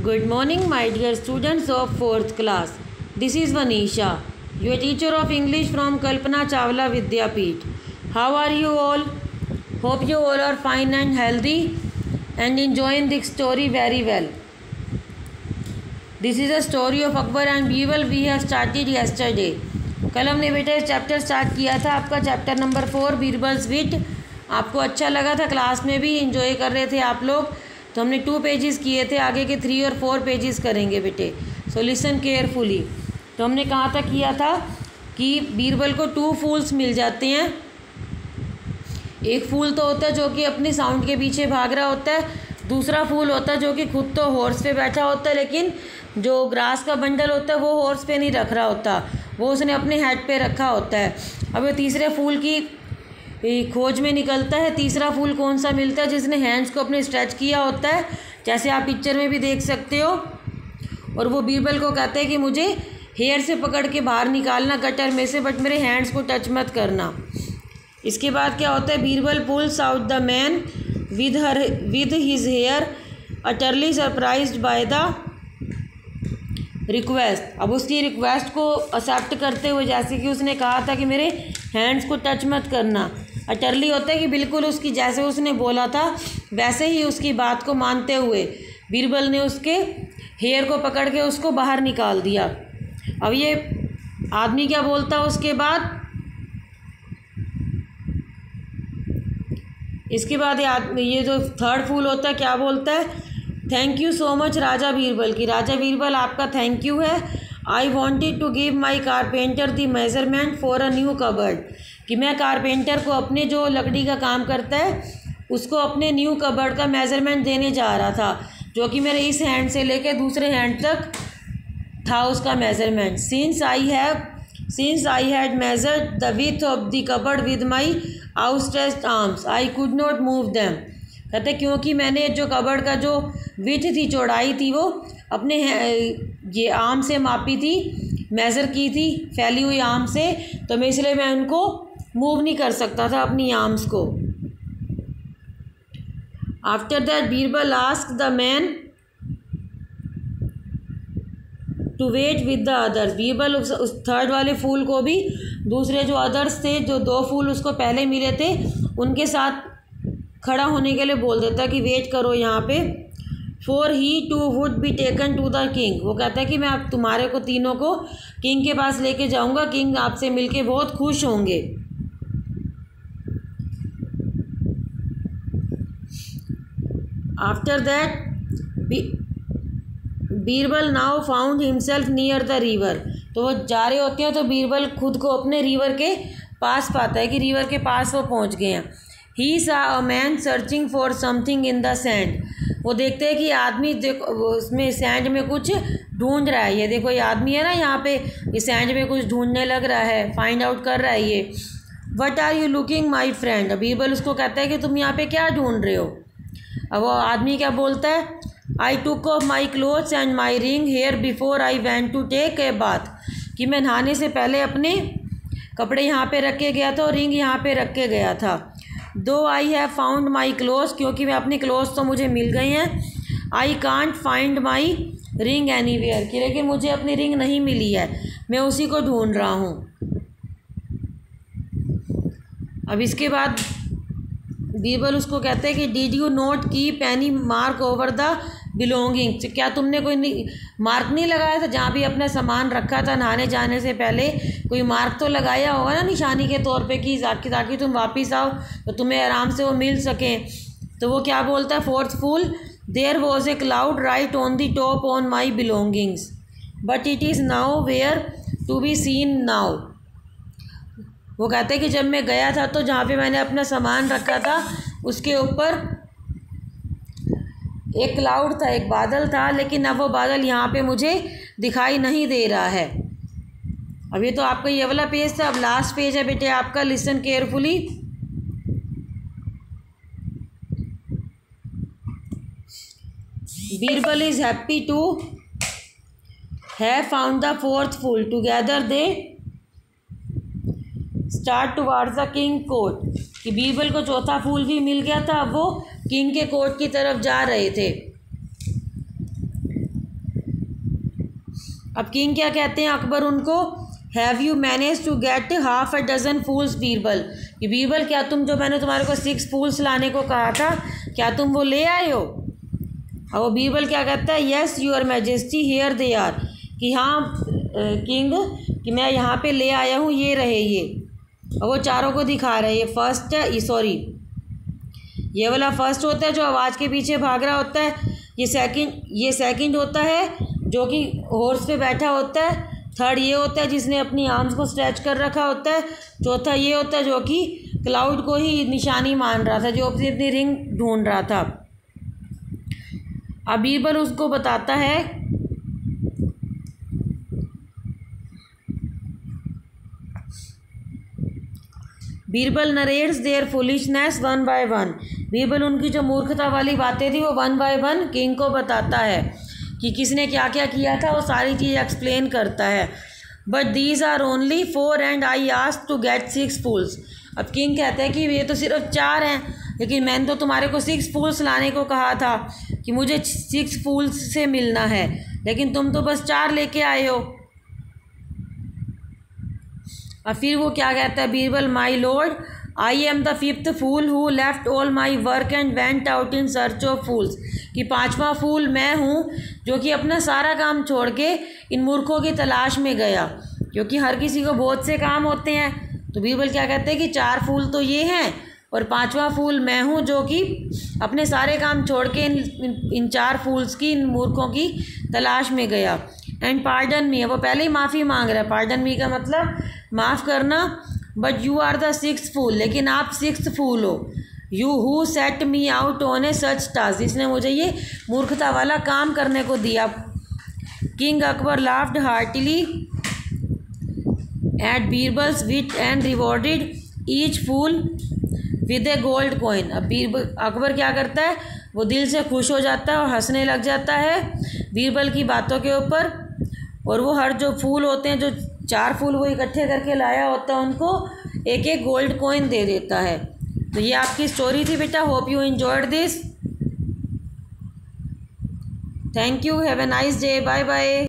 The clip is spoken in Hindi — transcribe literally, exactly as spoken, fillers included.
Good morning, my dear students of fourth class. This is Vanisha, your teacher of English from Kalpana Chawla Vidyapeeth. How are you all? Hope you all are fine and healthy and enjoying the story very well. This is a story of Akbar and Birbal we have started yesterday. कल हमने बेटा चैप्टर स्टार्ट किया था, आपका chapter number four Birbal's wit. आपको अच्छा लगा था, क्लास में भी इंजॉय कर रहे थे आप लोग. तो हमने टू पेजेस किए थे, आगे के थ्री और फोर पेजेस करेंगे बेटे. So listen carefully. तो हमने कहाँ तक किया था कि बीरबल को टू फूल्स मिल जाते हैं. एक फूल तो होता है जो कि अपने साउंड के पीछे भाग रहा होता है, दूसरा फूल होता है जो कि खुद तो हॉर्स पे बैठा होता है, लेकिन जो ग्रास का बंडल होता है वो हॉर्स पे नहीं रख रहा होता, वो उसने अपने हेड पे रखा होता है. अब ये तीसरे फूल की खोज में निकलता है. तीसरा फूल कौन सा मिलता है? जिसने हैंड्स को अपने स्ट्रेच किया होता है, जैसे आप पिक्चर में भी देख सकते हो. और वो बीरबल को कहते हैं कि मुझे हेयर से पकड़ के बाहर निकालना गटर में से, बट मेरे हैंड्स को टच मत करना. इसके बाद क्या होता है? Birbal pulls out the man with her with his hair utterly surprised by the request. अब उसकी रिक्वेस्ट को एक्सेप्ट करते हुए, जैसे कि उसने कहा था कि मेरे हैंड्स को टच मत करना. अटरली होता है कि बिल्कुल उसकी जैसे उसने बोला था वैसे ही उसकी बात को मानते हुए बीरबल ने उसके हेयर को पकड़ के उसको बाहर निकाल दिया. अब ये आदमी क्या बोलता है उसके बाद? इसके बाद ये आदमी, ये जो थर्ड फूल होता है, क्या बोलता है? Thank you so much Raja Birbal. की राजा बीरबल आपका थैंक यू है. I wanted to give my carpenter the measurement for a new cupboard. कि मैं कारपेंटर को, अपने जो लकड़ी का काम करता है उसको अपने न्यू कबर्ड का मेजरमेंट देने जा रहा था, जो कि मेरे इस हैंड से लेके दूसरे हैंड तक था उसका measurement. Since I have since I had measured the width of the cupboard with my outstretched arms I could not move them. कहते क्योंकि मैंने जो कबर्ड का जो विथ थी, चौड़ाई थी, वो अपने ये आर्म से मापी थी, मेज़र की थी फैली हुई आर्म से, तो मैं इसलिए मैं उनको मूव नहीं कर सकता था अपनी आर्म्स को. After that Birbal asked the man to wait with the others. Birbal उस, उस थर्ड वाले फूल को भी दूसरे जो अदर्स थे, जो दो फूल उसको पहले मिले थे, उनके साथ खड़ा होने के लिए बोल देता कि वेट करो यहाँ पे. For he too would be taken to the king. वो कहता है कि मैं आप तुम्हारे को तीनों को किंग के पास लेके जाऊँगा, किंग आपसे मिलके बहुत खुश होंगे. After that Birbal now found himself near the river. तो वो जा रहे होते हैं तो बीरबल खुद को अपने रिवर के पास पाता है कि रिवर के पास वो पहुंच गए हैं. He saw a man searching for something in the sand. वो देखते हैं कि आदमी देखो उसमें सैंड में कुछ ढूंढ रहा है. ये देखो ये आदमी है ना यहाँ पे, ये सैंड में कुछ ढूंढने लग रहा है, फाइंड आउट कर रहा है ये. What are you looking my friend. Birbal उसको कहता है कि तुम यहाँ पे क्या ढूंढ रहे हो. अब वो आदमी क्या बोलता है? I took off my clothes and my ring here before I went to take a bath. कि मैं नहाने से पहले अपने कपड़े यहाँ पे रख के गया था और रिंग यहाँ पे रख के गया था. Though I have found my clothes. क्योंकि मैं अपने क्लोथ्स तो मुझे मिल गए हैं. I can't find my ring anywhere. कि लेकिन मुझे अपनी रिंग नहीं मिली है, मैं उसी को ढूंढ रहा हूँ. अब इसके बाद बीरबल उसको कहते हैं कि did you not keep any mark over the belonging. क्या तुमने कोई मार्क नहीं लगाया था जहाँ भी अपना सामान रखा था नहाने जाने से पहले? कोई मार्क तो लगाया होगा ना निशानी के तौर पे कि ताकि ताकि तुम वापस आओ तो तुम्हें आराम से वो मिल सके. तो वो क्या बोलता है fourth fool? There was a cloud right on the top on my belongings but it is nowhere to be seen now. वो कहते हैं कि जब मैं गया था तो जहाँ पे मैंने अपना सामान रखा था उसके ऊपर एक क्लाउड था, एक बादल था, लेकिन अब वो बादल यहाँ पे मुझे दिखाई नहीं दे रहा है. अब ये तो आपका ये वाला पेज था. अब लास्ट पेज है बेटे आपका. Listen carefully. Birbal is happy to have found the fourth fool. Together they start towards the king court. कि बीरबल को चौथा फूल भी मिल गया था. अब वो किंग के कोर्ट की तरफ जा रहे थे. अब किंग क्या कहते हैं अकबर उनको, have you manage to get half a dozen fools Birbal, कि बीरबल क्या तुम जो मैंने तुम्हारे को सिक्स फूल्स लाने को कहा था क्या तुम वो ले आए हो। और वो बीरबल क्या कहता है, yes your majesty here they are, कि हाँ किंग कि मैं यहाँ पे ले आया हूँ, ये रहे ये। और वो चारों को दिखा रहे हैं, ये फर्स्ट है, सॉरी ये वाला फर्स्ट होता है जो आवाज़ के पीछे भाग रहा होता है, ये सेकंड ये सेकंड होता है जो कि हॉर्स पे बैठा होता है, थर्ड ये होता है जिसने अपनी आर्म्स को स्ट्रेच कर रखा होता है, चौथा ये होता है जो कि क्लाउड को ही निशानी मान रहा था, जो अपनी अपनी रिंग ढूंढ रहा था। अब बीरबल उसको बताता है Birbal narrates their foolishness one by one, Birbal उनकी जो मूर्खता वाली बातें थी वो वन बाय वन किंग को बताता है कि किसने क्या क्या किया था, वो सारी चीज़ एक्सप्लेन करता है। But these are only four and I ask to get six fools, अब किंग कहता है कि ये तो सिर्फ चार हैं, लेकिन मैंने तो तुम्हारे को सिक्स फूल्स लाने को कहा था कि मुझे सिक्स फूल्स से मिलना है, लेकिन तुम तो बस चार लेके आए हो। और फिर वो क्या कहता है Birbal, my lord I am the fifth fool who left all my work and went out in search of fools, कि पांचवा फूल मैं हूँ जो कि अपना सारा काम छोड़ के इन मूर्खों की तलाश में गया, क्योंकि हर किसी को बहुत से काम होते हैं। तो बीरबल क्या कहते हैं कि चार फूल तो ये हैं और पांचवा फूल मैं हूँ जो कि अपने सारे काम छोड़ के इन इन, इन चार फूल्स की इन मूर्खों की तलाश में गया। एंड पार्डन मी, वो पहले ही माफ़ी मांग रहा है, पार्डन मी का मतलब माफ़ करना, but you are the six fool, लेकिन आप सिक्स फूल हो, you who set me out on a such task, जिसने मुझे ये मूर्खता वाला काम करने को दिया। King Akbar laughed heartily at Birbal's wit and rewarded each fool with a gold coin. अब बीरबल अकबर क्या करता है, वो दिल से खुश हो जाता है और हंसने लग जाता है बीरबल की बातों के ऊपर, और वो हर जो फूल होते हैं, जो चार फूल वो इकट्ठे करके लाया होता है, उनको एक एक गोल्ड कॉइन दे देता है। तो ये आपकी स्टोरी थी बेटा, hope you enjoyed this, thank you, have a nice day, bye bye.